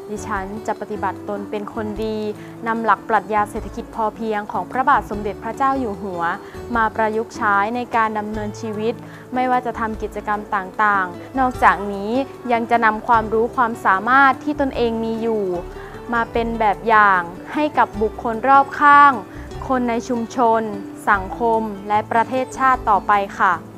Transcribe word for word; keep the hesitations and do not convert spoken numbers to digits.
ดิฉันจะปฏิบัติตนเป็นคนดีนำหลักปรัชญาเศรษฐกิจพอเพียงของพระบาทสมเด็จพระเจ้าอยู่หัวมาประยุกต์ใช้ในการดำเนินชีวิตไม่ว่าจะทำกิจกรรมต่างๆนอกจากนี้ยังจะนำความรู้ความสามารถที่ตนเองมีอยู่มาเป็นแบบอย่างให้กับบุคคลรอบข้างคนในชุมชนสังคมและประเทศชาติต่อไปค่ะ